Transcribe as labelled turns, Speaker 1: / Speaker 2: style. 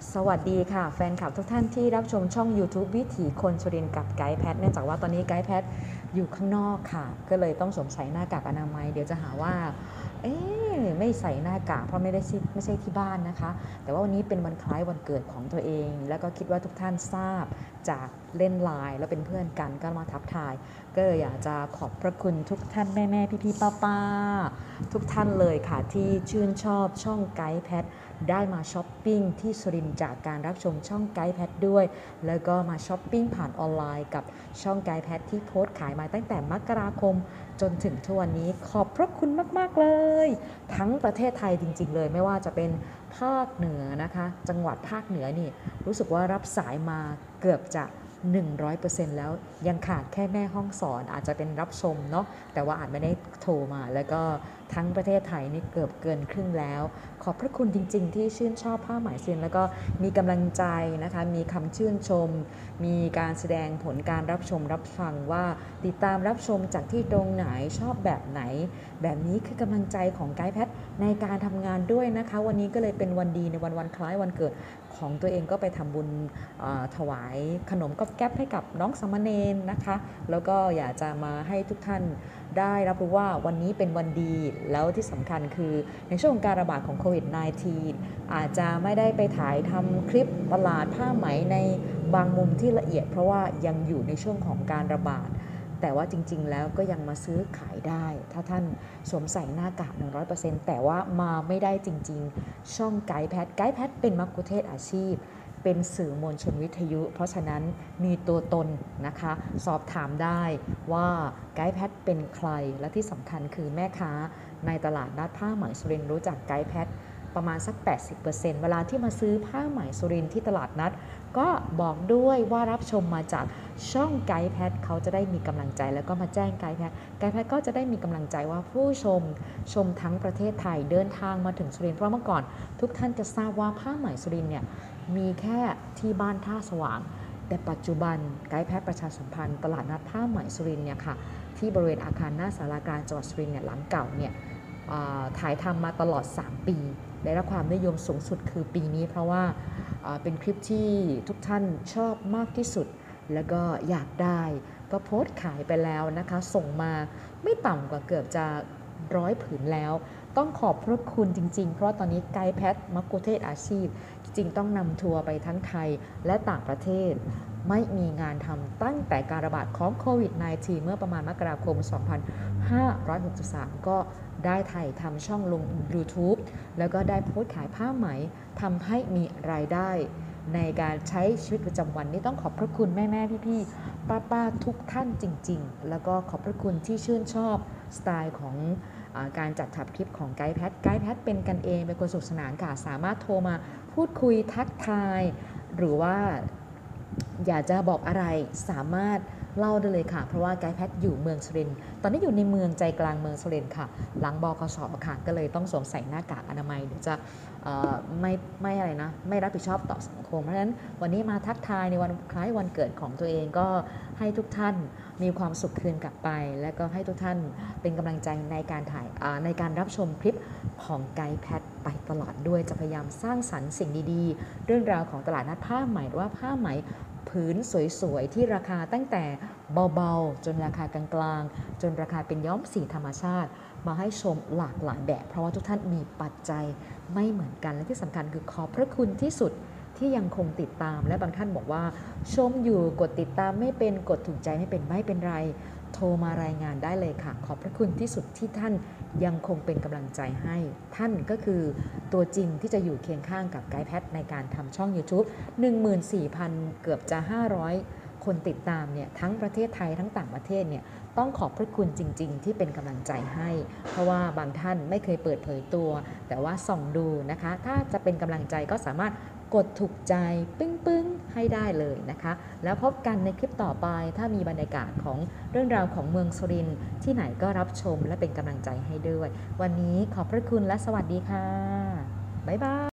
Speaker 1: สวัสดีค่ะแฟนคลับทุกท่านที่รับชมช่อง YouTube วิถีคนสุรินทร์กับไกด์แพทเนื่องจากว่าตอนนี้ไกด์แพทอยู่ข้างนอกค่ะก็เลยต้องสวมใส่หน้ากากอนามัยเดี๋ยวจะหาว่าไม่ใส่หน้ากากเพราะไม่ใช่ที่บ้านนะคะแต่ว่าวันนี้เป็นวันคล้ายวันเกิดของตัวเองแล้วก็คิดว่าทุกท่านทราบจากเล่นไลน์แล้วเป็นเพื่อนกันก็มาทักทายก็เลยอยากจะขอบพระคุณทุกท่านแม่พี่ป้าทุกท่านเลยค่ะที่ชื่นชอบช่องไกด์แพทได้มาช้อปปิ้งที่สุรินทร์จากการรับชมช่องไกด์แพทด้วยแล้วก็มาช้อปปิ้งผ่านออนไลน์กับช่องไกด์แพทที่โพสต์ขายมาตั้งแต่มกราคมจนถึงทุกวันนี้ขอบพระคุณมากๆเลยทั้งประเทศไทยจริงๆเลยไม่ว่าจะเป็นภาคเหนือนะคะจังหวัดภาคเหนือนี่รู้สึกว่ารับสายมาเกือบจะ100% แล้วยังขาดแค่แม่ห้องสอนอาจจะเป็นรับชมเนาะแต่ว่าอาจไม่ได้โทรมาแล้วก็ทั้งประเทศไทยนี่เกือบเกินครึ่งแล้วขอบพระคุณจริงๆที่ชื่นชอบผ้าไหมเซียนแล้วก็มีกำลังใจนะคะมีคำชื่นชมมีการแสดงผลการรับชมรับฟังว่าติดตามรับชมจากที่ตรงไหนชอบแบบไหนแบบนี้คือกำลังใจของไกด์แพทในการทำงานด้วยนะคะวันนี้ก็เลยเป็นวันดีในวันคล้ายวันเกิดของตัวเองก็ไปทำบุญถวายขนมก๊อบแก๊บให้กับน้องสามเณรนะคะแล้วก็อยากจะมาให้ทุกท่านได้รับรู้ว่าวันนี้เป็นวันดีแล้วที่สำคัญคือในช่วงการระบาดของโควิด -19 อาจจะไม่ได้ไปถ่ายทำคลิปตลาดผ้าไหมในบางมุมที่ละเอียดเพราะว่ายังอยู่ในช่วงของการระบาดแต่ว่าจริงๆแล้วก็ยังมาซื้อขายได้ถ้าท่านสวมใส่หน้ากาก 100% แต่ว่ามาไม่ได้จริงๆช่องไกด์แพทเป็นมัคคุเทศก์อาชีพเป็นสื่อมวลชนวิทยุเพราะฉะนั้นมีตัวตนนะคะสอบถามได้ว่าไกด์แพทเป็นใครและที่สำคัญคือแม่ค้าในตลาดนัดผ้าไหมสุรินทร์รู้จักไกด์แพทประมาณสัก 80% เวลาที่มาซื้อผ้าไหมสุรินทร์ที่ตลาดนัดก็บอกด้วยว่ารับชมมาจากช่องไกด์แพทเขาจะได้มีกำลังใจแล้วก็มาแจ้งไกด์แพทก็จะได้มีกำลังใจว่าผู้ชมทั้งประเทศไทยเดินทางมาถึงสุรินทร์เพราะเมื่อก่อนทุกท่านจะทราบว่าผ้าไหมสุรินทร์เนี่ยมีแค่ที่บ้านท่าสว่างแต่ปัจจุบันไกด์แพทประชาสัมพันธ์ตลาดนัดผ้าไหมสุรินทร์เนี่ยค่ะที่บริเวณอาคารหน้าศาลาการจังหวัดสุรินทร์เนี่ยหลังเก่าเนี่ยถ่ายทำมาตลอด3ปีได้รับความนิยมสูงสุดคือปีนี้เพราะว่าเป็นคลิปที่ทุกท่านชอบมากที่สุดแล้วก็อยากได้ก็โพสต์ขายไปแล้วนะคะส่งมาไม่ต่ำกว่าเกือบจะ100 ผืนแล้วต้องขอบพระคุณจริงๆเพราะตอนนี้ไกด์แพทมัคคุเทศก์อาชีพจริงๆต้องนำทัวร์ไปทั้งไทยและต่างประเทศไม่มีงานทำตั้งแต่การระบาดของโควิด -19 เมื่อประมาณมกราคม 2563 ก็ได้ถ่ายทำช่องลง YouTube แล้วก็ได้โพสต์ขายผ้าไหมทำให้มีรายได้ในการใช้ชีวิตประจำวันนี่ต้องขอบพระคุณแม่พี่ป้าทุกท่านจริงๆแล้วก็ขอบพระคุณที่ชื่นชอบสไตล์ของการจัดทำคลิปของไกด์แพทเป็นกันเองเป็นคนสนุกสนานค่ะสามารถโทรมาพูดคุยทักทายหรือว่าอยากจะบอกอะไรสามารถเล่าได้เลยค่ะเพราะว่าไกด์แพทอยู่เมืองสุรินทร์ตอนนี้อยู่ในเมืองใจกลางเมืองสุรินทร์ค่ะหลังบกส.ค่ะก็เลยต้องสวมใส่หน้ากากอนามัยเดี๋ยวจะไม่อะไรนะไม่รับผิดชอบต่อสังคมเพราะฉะนั้นวันนี้มาทักทายในวันคล้ายวันเกิดของตัวเองก็ให้ทุกท่านมีความสุขคืนกลับไปและก็ให้ทุกท่านเป็นกำลังใจในการในการรับชมคลิปของไกด์แพทไปตลอดด้วยจะพยายามสร้างสรรค์สิ่งดีๆเรื่องราวของตลาดนัดผ้าไหมหรือว่าผ้าไหมผืนสวยๆที่ราคาตั้งแต่เบาๆจนราคากลางๆจนราคาเป็นย้อมสีธรรมชาติมาให้ชมหลากหลายแบบเพราะว่าทุกท่านมีปัจจัยไม่เหมือนกันและที่สำคัญคือขอบพระคุณที่สุดที่ยังคงติดตามและบางท่านบอกว่าชมอยู่กดติดตามไม่เป็นกดถูกใจไม่เป็นไรโทรมารายงานได้เลยค่ะขอบพระคุณที่สุดที่ท่านยังคงเป็นกำลังใจให้ท่านก็คือตัวจริงที่จะอยู่เคียงข้างกับไกด์แพทในการทำช่อง YouTube 14,000 เกือบจะ500คนติดตามเนี่ยทั้งประเทศไทยทั้งต่างประเทศเนี่ยต้องขอบพระคุณจริงๆที่เป็นกำลังใจให้เพราะว่าบางท่านไม่เคยเปิดเผยตัวแต่ว่าส่องดูนะคะถ้าจะเป็นกำลังใจก็สามารถกดถูกใจปึ้งให้ได้เลยนะคะแล้วพบกันในคลิปต่อไปถ้ามีบรรยากาศของเรื่องราวของเมืองสุรินทร์ที่ไหนก็รับชมและเป็นกำลังใจให้ด้วยวันนี้ขอบพระคุณและสวัสดีค่ะบ๊ายบาย